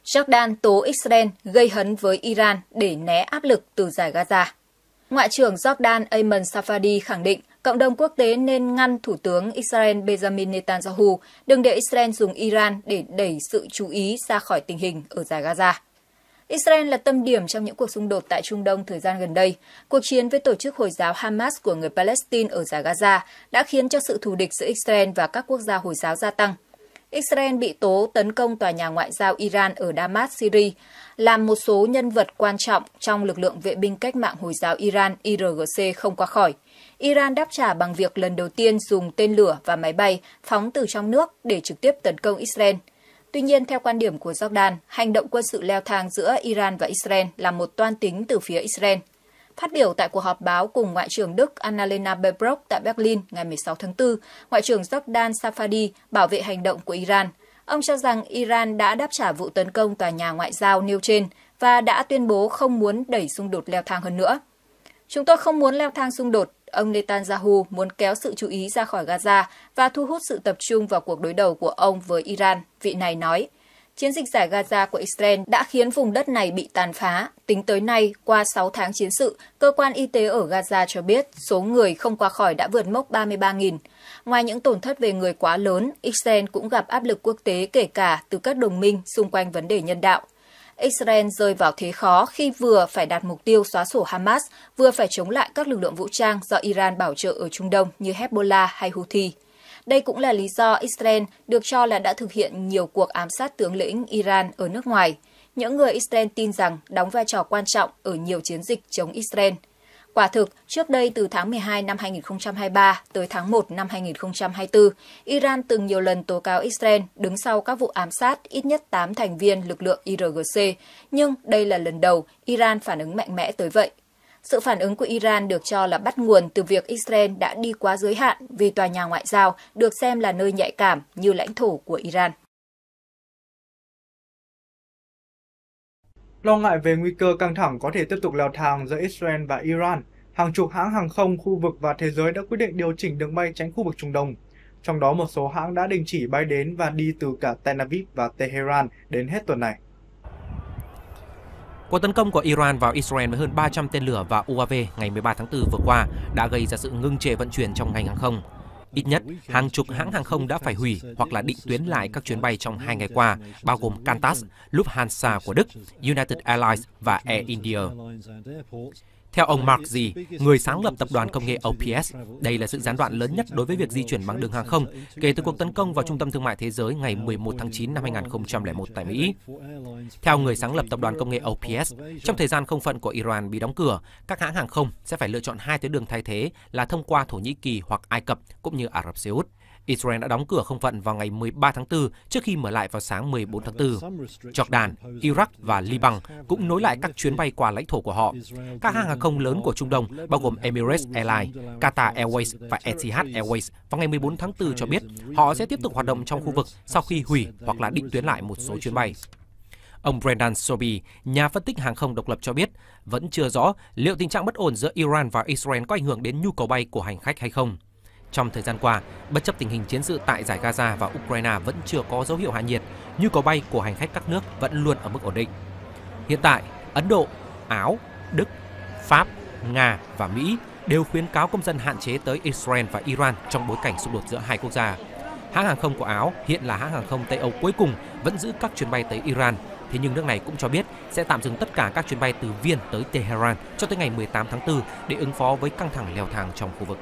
Jordan tố Israel gây hấn với Iran để né áp lực từ Dải Gaza. Ngoại trưởng Jordan Ayman Safadi khẳng định cộng đồng quốc tế nên ngăn Thủ tướng Israel Benjamin Netanyahu đừng để Israel dùng Iran để đẩy sự chú ý ra khỏi tình hình ở Dải Gaza. Israel là tâm điểm trong những cuộc xung đột tại Trung Đông thời gian gần đây. Cuộc chiến với tổ chức Hồi giáo Hamas của người Palestine ở Dải Gaza đã khiến cho sự thù địch giữa Israel và các quốc gia Hồi giáo gia tăng. Israel bị tố tấn công tòa nhà ngoại giao Iran ở Damas, Syria, làm một số nhân vật quan trọng trong lực lượng vệ binh cách mạng Hồi giáo Iran IRGC không qua khỏi. Iran đáp trả bằng việc lần đầu tiên dùng tên lửa và máy bay phóng từ trong nước để trực tiếp tấn công Israel. Tuy nhiên, theo quan điểm của Jordan, hành động quân sự leo thang giữa Iran và Israel là một toan tính từ phía Israel. Phát biểu tại cuộc họp báo cùng Ngoại trưởng Đức Annalena Baerbock tại Berlin ngày 16 tháng 4, Ngoại trưởng Jordan Safadi bảo vệ hành động của Iran. Ông cho rằng Iran đã đáp trả vụ tấn công tòa nhà ngoại giao nêu trên và đã tuyên bố không muốn đẩy xung đột leo thang hơn nữa. Chúng tôi không muốn leo thang xung đột. Ông Netanyahu muốn kéo sự chú ý ra khỏi Gaza và thu hút sự tập trung vào cuộc đối đầu của ông với Iran, vị này nói. Chiến dịch Dải Gaza của Israel đã khiến vùng đất này bị tàn phá. Tính tới nay, qua 6 tháng chiến sự, cơ quan y tế ở Gaza cho biết số người không qua khỏi đã vượt mốc 33.000. Ngoài những tổn thất về người quá lớn, Israel cũng gặp áp lực quốc tế kể cả từ các đồng minh xung quanh vấn đề nhân đạo. Israel rơi vào thế khó khi vừa phải đạt mục tiêu xóa sổ Hamas, vừa phải chống lại các lực lượng vũ trang do Iran bảo trợ ở Trung Đông như Hezbollah hay Houthi. Đây cũng là lý do Israel được cho là đã thực hiện nhiều cuộc ám sát tướng lĩnh Iran ở nước ngoài. Những người Israel tin rằng đóng vai trò quan trọng ở nhiều chiến dịch chống Israel. Quả thực, trước đây từ tháng 12 năm 2023 tới tháng 1 năm 2024, Iran từng nhiều lần tố cáo Israel đứng sau các vụ ám sát ít nhất 8 thành viên lực lượng IRGC, nhưng đây là lần đầu Iran phản ứng mạnh mẽ tới vậy. Sự phản ứng của Iran được cho là bắt nguồn từ việc Israel đã đi quá giới hạn vì tòa nhà ngoại giao được xem là nơi nhạy cảm như lãnh thổ của Iran. Lo ngại về nguy cơ căng thẳng có thể tiếp tục leo thang giữa Israel và Iran, hàng chục hãng hàng không khu vực và thế giới đã quyết định điều chỉnh đường bay tránh khu vực Trung Đông. Trong đó một số hãng đã đình chỉ bay đến và đi từ cả Tel Aviv và Tehran đến hết tuần này. Cuộc tấn công của Iran vào Israel với hơn 300 tên lửa và UAV ngày 13 tháng 4 vừa qua đã gây ra sự ngưng trệ vận chuyển trong ngành hàng không. Ít nhất, hàng chục hãng hàng không đã phải hủy hoặc là định tuyến lại các chuyến bay trong 2 ngày qua, bao gồm Qantas, Lufthansa của Đức, United Airlines và Air India. Theo ông Mark Xi, người sáng lập tập đoàn công nghệ OPS, đây là sự gián đoạn lớn nhất đối với việc di chuyển bằng đường hàng không kể từ cuộc tấn công vào Trung tâm Thương mại Thế giới ngày 11 tháng 9 năm 2001 tại Mỹ. Theo người sáng lập tập đoàn công nghệ OPS, trong thời gian không phận của Iran bị đóng cửa, các hãng hàng không sẽ phải lựa chọn 2 tuyến đường thay thế là thông qua Thổ Nhĩ Kỳ hoặc Ai Cập cũng như Ả Rập Xê Út. Israel đã đóng cửa không phận vào ngày 13 tháng 4 trước khi mở lại vào sáng 14 tháng 4. Jordan, Iraq và Liban cũng nối lại các chuyến bay qua lãnh thổ của họ. Các hãng hàng không lớn của Trung Đông bao gồm Emirates Airlines, Qatar Airways và Etihad Airways vào ngày 14 tháng 4 cho biết họ sẽ tiếp tục hoạt động trong khu vực sau khi hủy hoặc là định tuyến lại một số chuyến bay. Ông Brendan Sobey, nhà phân tích hàng không độc lập cho biết, vẫn chưa rõ liệu tình trạng bất ổn giữa Iran và Israel có ảnh hưởng đến nhu cầu bay của hành khách hay không. Trong thời gian qua, bất chấp tình hình chiến sự tại Dải Gaza và Ukraine vẫn chưa có dấu hiệu hạ nhiệt, nhu cầu bay của hành khách các nước vẫn luôn ở mức ổn định. Hiện tại, Ấn Độ, Áo, Đức, Pháp, Nga và Mỹ đều khuyến cáo công dân hạn chế tới Israel và Iran trong bối cảnh xung đột giữa hai quốc gia. Hãng hàng không của Áo, hiện là hãng hàng không Tây Âu cuối cùng, vẫn giữ các chuyến bay tới Iran. Thế nhưng nước này cũng cho biết sẽ tạm dừng tất cả các chuyến bay từ Viên tới Tehran cho tới ngày 18 tháng 4 để ứng phó với căng thẳng leo thang trong khu vực.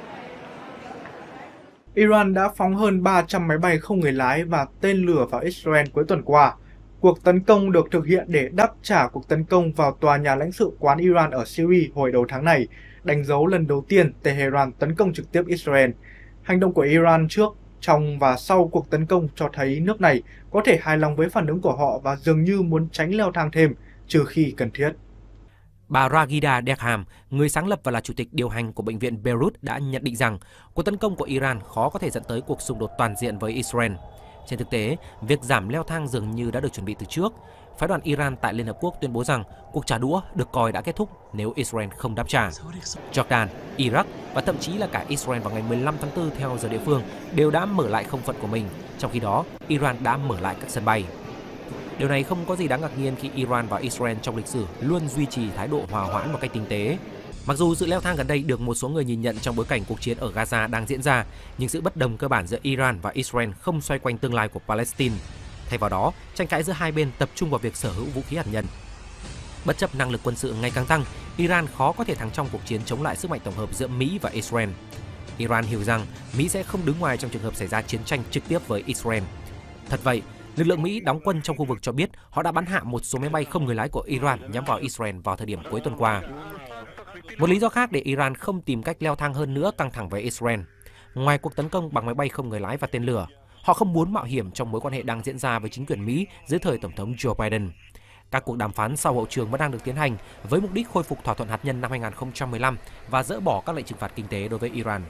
Iran đã phóng hơn 300 máy bay không người lái và tên lửa vào Israel cuối tuần qua. Cuộc tấn công được thực hiện để đáp trả cuộc tấn công vào tòa nhà lãnh sự quán Iran ở Syria hồi đầu tháng này, đánh dấu lần đầu tiên Tehran tấn công trực tiếp Israel. Hành động của Iran trước, trong và sau cuộc tấn công cho thấy nước này có thể hài lòng với phản ứng của họ và dường như muốn tránh leo thang thêm, trừ khi cần thiết. Bà Ragida Dekham, người sáng lập và là chủ tịch điều hành của bệnh viện Beirut đã nhận định rằng cuộc tấn công của Iran khó có thể dẫn tới cuộc xung đột toàn diện với Israel. Trên thực tế, việc giảm leo thang dường như đã được chuẩn bị từ trước. Phái đoàn Iran tại Liên Hợp Quốc tuyên bố rằng cuộc trả đũa được coi đã kết thúc nếu Israel không đáp trả. Jordan, Iraq và thậm chí là cả Israel vào ngày 15 tháng 4 theo giờ địa phương đều đã mở lại không phận của mình, trong khi đó Iran đã mở lại các sân bay. Điều này không có gì đáng ngạc nhiên khi Iran và Israel trong lịch sử luôn duy trì thái độ hòa hoãn một cách tinh tế. Mặc dù sự leo thang gần đây được một số người nhìn nhận trong bối cảnh cuộc chiến ở Gaza đang diễn ra, nhưng sự bất đồng cơ bản giữa Iran và Israel không xoay quanh tương lai của Palestine. Thay vào đó, tranh cãi giữa hai bên tập trung vào việc sở hữu vũ khí hạt nhân. Bất chấp năng lực quân sự ngày càng tăng, Iran khó có thể thắng trong cuộc chiến chống lại sức mạnh tổng hợp giữa Mỹ và Israel. Iran hiểu rằng Mỹ sẽ không đứng ngoài trong trường hợp xảy ra chiến tranh trực tiếp với Israel. Thật vậy, lực lượng Mỹ đóng quân trong khu vực cho biết họ đã bắn hạ một số máy bay không người lái của Iran nhắm vào Israel vào thời điểm cuối tuần qua. Một lý do khác để Iran không tìm cách leo thang hơn nữa căng thẳng với Israel. Ngoài cuộc tấn công bằng máy bay không người lái và tên lửa, họ không muốn mạo hiểm trong mối quan hệ đang diễn ra với chính quyền Mỹ dưới thời Tổng thống Joe Biden. Các cuộc đàm phán sau hậu trường vẫn đang được tiến hành với mục đích khôi phục thỏa thuận hạt nhân năm 2015 và dỡ bỏ các lệnh trừng phạt kinh tế đối với Iran.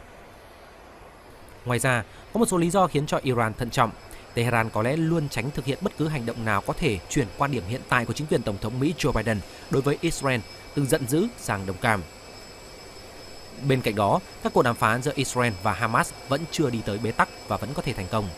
Ngoài ra, có một số lý do khiến cho Iran thận trọng. Tehran có lẽ luôn tránh thực hiện bất cứ hành động nào có thể chuyển quan điểm hiện tại của chính quyền Tổng thống Mỹ Joe Biden đối với Israel từ giận dữ sang đồng cảm. Bên cạnh đó, các cuộc đàm phán giữa Israel và Hamas vẫn chưa đi tới bế tắc và vẫn có thể thành công.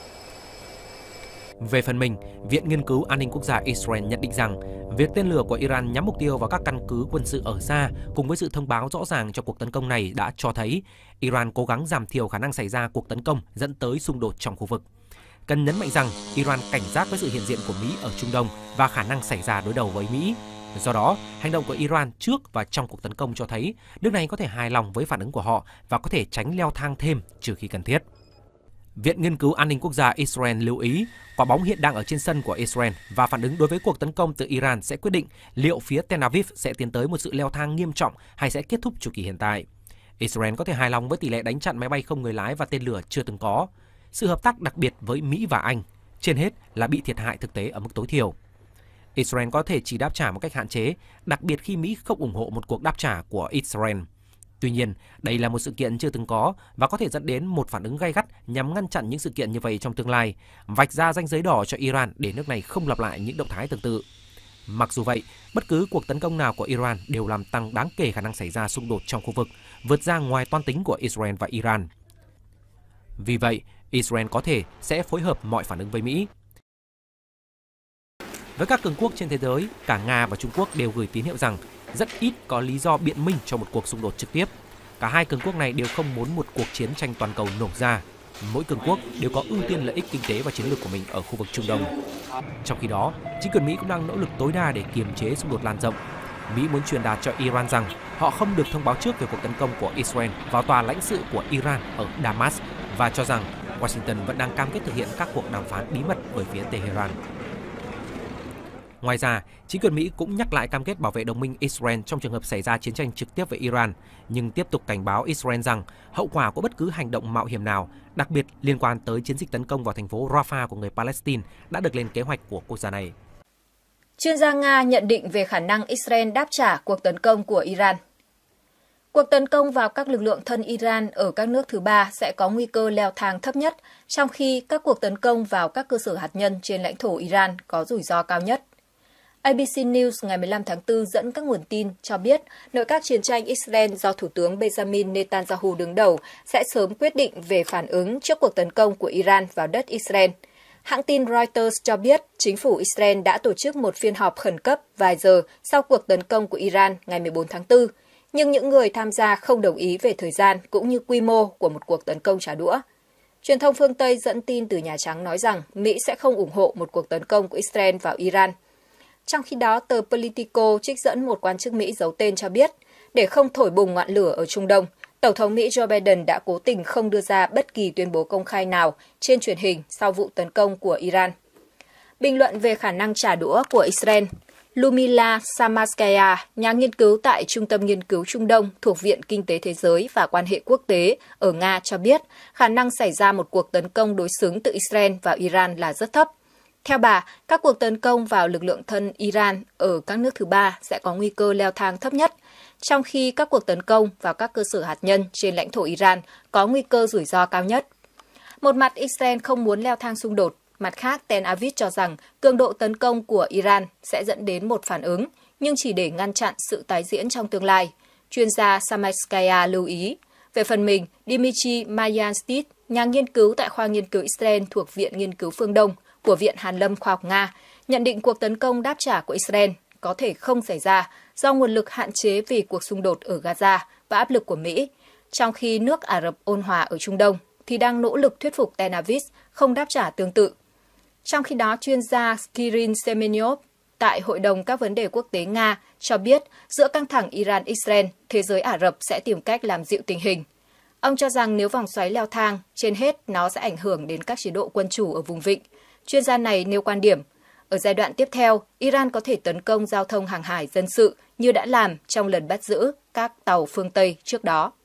Về phần mình, Viện Nghiên cứu An ninh Quốc gia Israel nhận định rằng việc tên lửa của Iran nhắm mục tiêu vào các căn cứ quân sự ở xa cùng với sự thông báo rõ ràng cho cuộc tấn công này đã cho thấy Iran cố gắng giảm thiểu khả năng xảy ra cuộc tấn công dẫn tới xung đột trong khu vực. Cần nhấn mạnh rằng Iran cảnh giác với sự hiện diện của Mỹ ở Trung Đông và khả năng xảy ra đối đầu với Mỹ. Do đó, hành động của Iran trước và trong cuộc tấn công cho thấy nước này có thể hài lòng với phản ứng của họ và có thể tránh leo thang thêm trừ khi cần thiết. Viện Nghiên cứu An ninh Quốc gia Israel lưu ý quả bóng hiện đang ở trên sân của Israel và phản ứng đối với cuộc tấn công từ Iran sẽ quyết định liệu phía Tel Aviv sẽ tiến tới một sự leo thang nghiêm trọng hay sẽ kết thúc chu kỳ hiện tại. Israel có thể hài lòng với tỷ lệ đánh chặn máy bay không người lái và tên lửa chưa từng có, sự hợp tác đặc biệt với Mỹ và Anh, trên hết là bị thiệt hại thực tế ở mức tối thiểu. Israel có thể chỉ đáp trả một cách hạn chế, đặc biệt khi Mỹ không ủng hộ một cuộc đáp trả của Israel. Tuy nhiên, đây là một sự kiện chưa từng có và có thể dẫn đến một phản ứng gay gắt nhằm ngăn chặn những sự kiện như vậy trong tương lai, vạch ra ranh giới đỏ cho Iran để nước này không lặp lại những động thái tương tự. Mặc dù vậy, bất cứ cuộc tấn công nào của Iran đều làm tăng đáng kể khả năng xảy ra xung đột trong khu vực, vượt ra ngoài toan tính của Israel và Iran. Vì vậy, Israel có thể sẽ phối hợp mọi phản ứng với Mỹ. Với các cường quốc trên thế giới, cả Nga và Trung Quốc đều gửi tín hiệu rằng rất ít có lý do biện minh cho một cuộc xung đột trực tiếp. Cả hai cường quốc này đều không muốn một cuộc chiến tranh toàn cầu nổ ra. Mỗi cường quốc đều có ưu tiên lợi ích kinh tế và chiến lược của mình ở khu vực Trung Đông. Trong khi đó, chính quyền Mỹ cũng đang nỗ lực tối đa để kiềm chế xung đột lan rộng. Mỹ muốn truyền đạt cho Iran rằng họ không được thông báo trước về cuộc tấn công của Israel vào tòa lãnh sự của Iran ở Damas và cho rằng Washington vẫn đang cam kết thực hiện các cuộc đàm phán bí mật với phía Tehran. Ngoài ra, chính quyền Mỹ cũng nhắc lại cam kết bảo vệ đồng minh Israel trong trường hợp xảy ra chiến tranh trực tiếp với Iran, nhưng tiếp tục cảnh báo Israel rằng hậu quả của bất cứ hành động mạo hiểm nào, đặc biệt liên quan tới chiến dịch tấn công vào thành phố Rafah của người Palestine, đã được lên kế hoạch của quốc gia này. Chuyên gia Nga nhận định về khả năng Israel đáp trả cuộc tấn công của Iran. Cuộc tấn công vào các lực lượng thân Iran ở các nước thứ ba sẽ có nguy cơ leo thang thấp nhất, trong khi các cuộc tấn công vào các cơ sở hạt nhân trên lãnh thổ Iran có rủi ro cao nhất. ABC News ngày 15 tháng 4 dẫn các nguồn tin cho biết nội các chiến tranh Israel do Thủ tướng Benjamin Netanyahu đứng đầu sẽ sớm quyết định về phản ứng trước cuộc tấn công của Iran vào đất Israel. Hãng tin Reuters cho biết chính phủ Israel đã tổ chức một phiên họp khẩn cấp vài giờ sau cuộc tấn công của Iran ngày 14 tháng 4, nhưng những người tham gia không đồng ý về thời gian cũng như quy mô của một cuộc tấn công trả đũa. Truyền thông phương Tây dẫn tin từ Nhà Trắng nói rằng Mỹ sẽ không ủng hộ một cuộc tấn công của Israel vào Iran. Trong khi đó, tờ Politico trích dẫn một quan chức Mỹ giấu tên cho biết, để không thổi bùng ngọn lửa ở Trung Đông, Tổng thống Mỹ Joe Biden đã cố tình không đưa ra bất kỳ tuyên bố công khai nào trên truyền hình sau vụ tấn công của Iran. Bình luận về khả năng trả đũa của Israel, Lumila Samarskaya, nhà nghiên cứu tại Trung tâm Nghiên cứu Trung Đông thuộc Viện Kinh tế Thế giới và Quan hệ Quốc tế ở Nga cho biết khả năng xảy ra một cuộc tấn công đối xứng từ Israel vào Iran là rất thấp. Theo bà, các cuộc tấn công vào lực lượng thân Iran ở các nước thứ ba sẽ có nguy cơ leo thang thấp nhất, trong khi các cuộc tấn công vào các cơ sở hạt nhân trên lãnh thổ Iran có nguy cơ rủi ro cao nhất. Một mặt Israel không muốn leo thang xung đột, mặt khác Tel Aviv cho rằng cường độ tấn công của Iran sẽ dẫn đến một phản ứng, nhưng chỉ để ngăn chặn sự tái diễn trong tương lai. Chuyên gia Samarskaya lưu ý. Về phần mình, Dmitry Mayanstit, nhà nghiên cứu tại khoa nghiên cứu Israel thuộc Viện Nghiên cứu Phương Đông của Viện Hàn lâm Khoa học Nga, nhận định cuộc tấn công đáp trả của Israel có thể không xảy ra do nguồn lực hạn chế vì cuộc xung đột ở Gaza và áp lực của Mỹ, trong khi nước Ả Rập ôn hòa ở Trung Đông thì đang nỗ lực thuyết phục Tel Aviv không đáp trả tương tự. Trong khi đó, chuyên gia Kirin Semenyov tại Hội đồng các vấn đề quốc tế Nga cho biết giữa căng thẳng Iran-Israel, thế giới Ả Rập sẽ tìm cách làm dịu tình hình. Ông cho rằng nếu vòng xoáy leo thang, trên hết nó sẽ ảnh hưởng đến các chế độ quân chủ ở vùng vịnh. Chuyên gia này nêu quan điểm, ở giai đoạn tiếp theo, Iran có thể tấn công giao thông hàng hải dân sự như đã làm trong lần bắt giữ các tàu phương Tây trước đó.